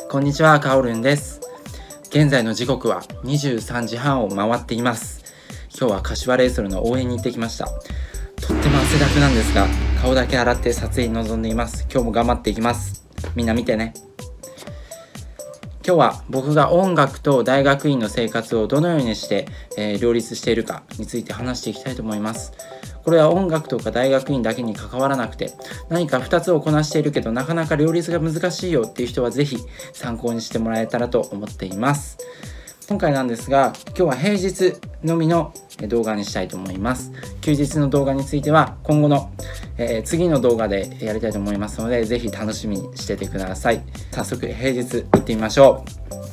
こんにちは、かおるんです。現在の時刻は23時半を回っています。今日は柏レイソルの応援に行ってきました。とっても汗だくなんですが、顔だけ洗って撮影に臨んでいます。今日も頑張っていきます。みんな見てね。今日は僕が音楽と大学院の生活をどのようにして、両立しているかについて話していきたいと思います。これは音楽とか大学院だけに関わらなくて、何か2つをこなしているけどなかなか両立が難しいよっていう人はぜひ参考にしてもらえたらと思っています。今回なんですが、今日は平日のみの動画にしたいと思います。休日の動画については今後の、次の動画でやりたいと思いますので、ぜひ楽しみにしててください。早速平日行ってみましょ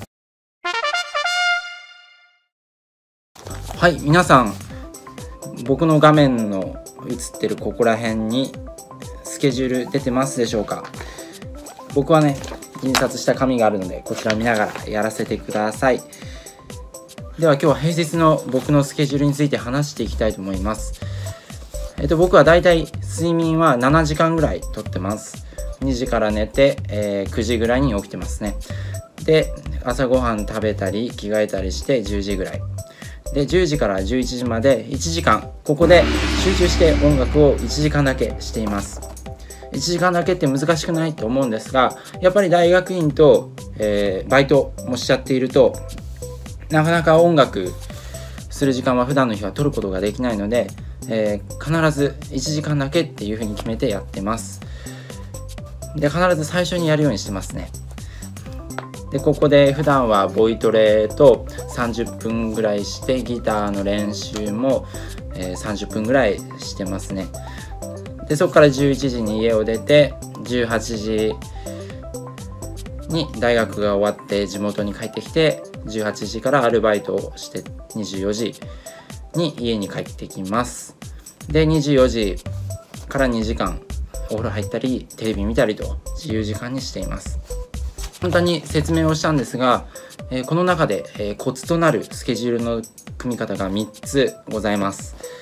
う。はい、皆さん、僕の画面の映ってるここら辺にスケジュール出てますでしょうか。僕はね、印刷した紙があるので、こちらを見ながらやらせてください。では今日は平日の僕のスケジュールについて話していきたいと思います。僕はだいたい睡眠は7時間ぐらいとってます。2時から寝て、9時ぐらいに起きてますね。で、朝ごはん食べたり着替えたりして10時ぐらい。で、10時から11時まで1時間、ここで集中して音楽を1時間だけしています。1時間だけって難しくないと思うんですが、やっぱり大学院と、バイトもしちゃっていると、なかなか音楽する時間は普段の日は取ることができないので、必ず1時間だけっていうふうに決めてやってます。で、必ず最初にやるようにしてますね。で、ここで普段はボイトレと30分ぐらいして、ギターの練習も、30分ぐらいしてますね。で、そこから11時に家を出て、18時に大学が終わって地元に帰ってきて、18時からアルバイトをして24時に家に帰ってきます。で、24時から2時間お風呂入ったりテレビ見たりと自由時間にしています。簡単に説明をしたんですが、この中で、コツとなるスケジュールの組み方が3つございます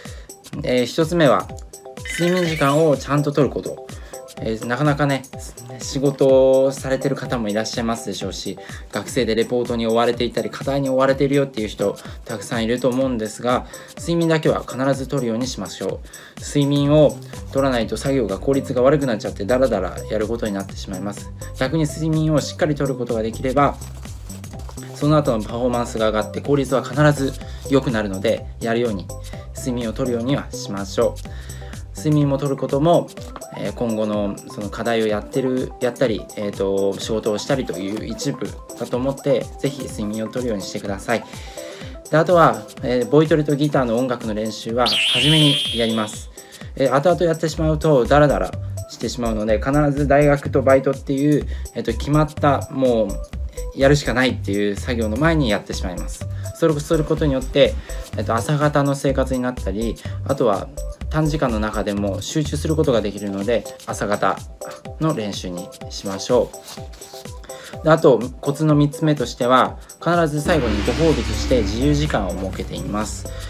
。1つ目は睡眠時間をちゃんととること。なかなかね、仕事をされてる方もいらっしゃいますでしょうし、学生でレポートに追われていたり課題に追われているよっていう人たくさんいると思うんですが、睡眠だけは必ずとるようにしましょう。睡眠を取らないと作業が効率が悪くなっちゃってダラダラやることになってしまいます。逆に睡眠をしっかりとることができれば、その後のパフォーマンスが上がって効率は必ず良くなるので、やるように睡眠をとるようにはしましょう。睡眠もとることも今後のその課題をやったり、仕事をしたりという一部だと思って、ぜひ睡眠をとるようにしてください。で、あとは、ボイトレとギターの音楽の練習は初めにやります。後々やってしまうとダラダラしてしまうので、必ず大学とバイトっていう、決まったもうやるしかないっていう作業の前にやってしまいます。それをすることによって、朝方の生活になったり、あとは短時間の中でも集中することができるので、朝方の練習にしましょう。で、あとコツの3つ目としては、必ず最後にご褒美として自由時間を設けています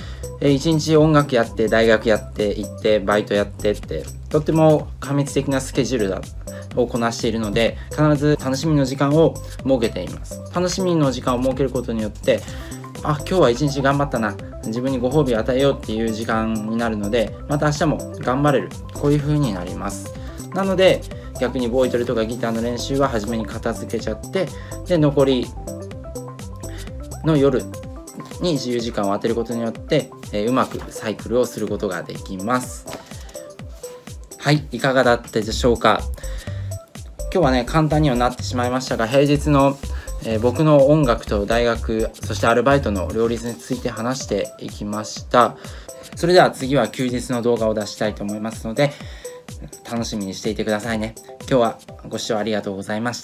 。1日音楽やって大学やって行ってバイトやってって、とっても過密的なスケジュールをこなしているので、必ず楽しみの時間を設けています。楽しみの時間を設けることによって、今日は一日頑張ったな、自分にご褒美を与えようっていう時間になるので、また明日も頑張れる、こういう風になります。なので逆にボイトレとかギターの練習は初めに片付けちゃって、で、残りの夜に自由時間を当てることによって、うまくサイクルをすることができます。はい、いかがだったでしょうか。今日はね、簡単にはなってしまいましたが、平日の僕の音楽と大学、そしてアルバイトの両立について話していきました。それでは次は休日の動画を出したいと思いますので、楽しみにしていてくださいね。今日はご視聴ありがとうございました。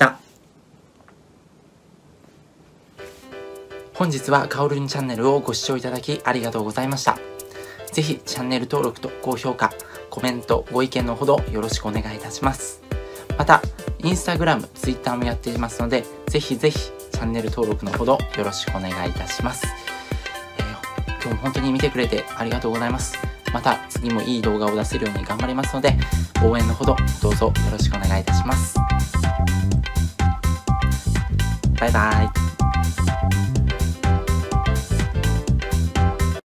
本日はかおるんチャンネルをご視聴いただきありがとうございました。ぜひチャンネル登録と高評価、コメント、ご意見のほどよろしくお願いいたします。また、インスタグラム、ツイッターもやっていますので、ぜひぜひチャンネル登録のほどよろしくお願いいたします。今日も本当に見てくれてありがとうございます。また次もいい動画を出せるように頑張りますので、応援のほどどうぞよろしくお願いいたします。 バイバイ。